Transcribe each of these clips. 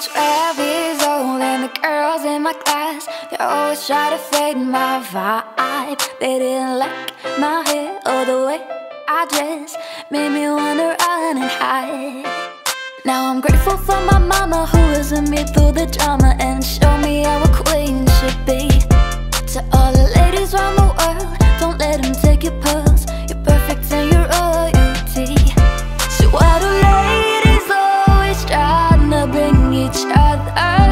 12 years old and the girls in my class, they always try to fade my vibe. They didn't like my hair or the way I dress, made me wanna run and hide. Now I'm grateful for my mama who was with me through the drama and showed me how a queen should be. To all the ladies around the world, don't let them take your pearls. You're perfect and you're royalty. So why do ladies always trying to bring each other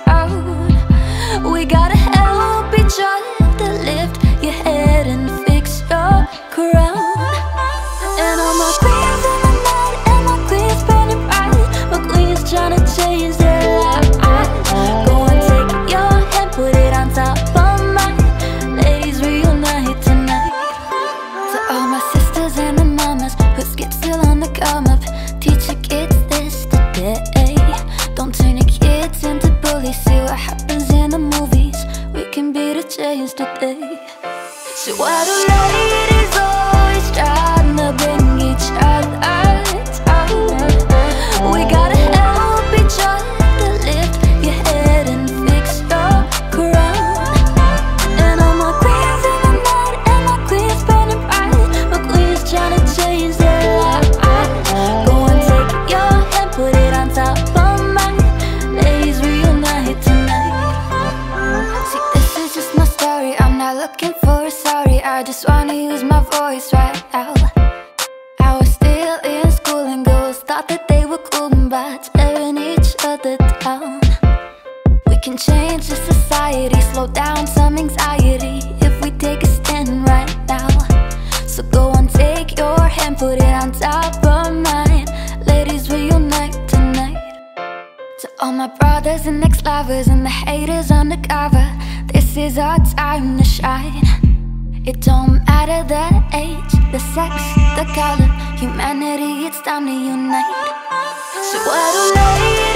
down? We gotta help each other lift your head and fix your crown. And all my queens in the night, and my queens burning bright, my queens trying to change their lives. Go and take your hand, put it on top of mine. Ladies, reunite tonight. To all my sisters and the mamas whose kids still on the come up, teach your kids this today. Don't turn your kids into bullies. See what happens in the movies. We can be the change today. So why do ladies always trying to bring each other down? We gotta help each other lift your head and fix your crown. And all my queens in the night, and my queens burning bright, my queens trying to change their lives. Go and take your hand, put it on top of mine. Ladies, reunite tonight. See, this is just my story, I'm not looking for a sorry. I just wanna use my voice right now. I was still in school and girls thought that they were cool by tearing each other down. We can change the society, slow down some anxiety if we take a stand right now. So go and take your hand, put it on top of mine. Ladies, reunite tonight. To all my brothers and ex-lovers and the haters undercover, this is our time to shine. It don't matter the age, the sex, the color, humanity, it's time to unite. So why do ladies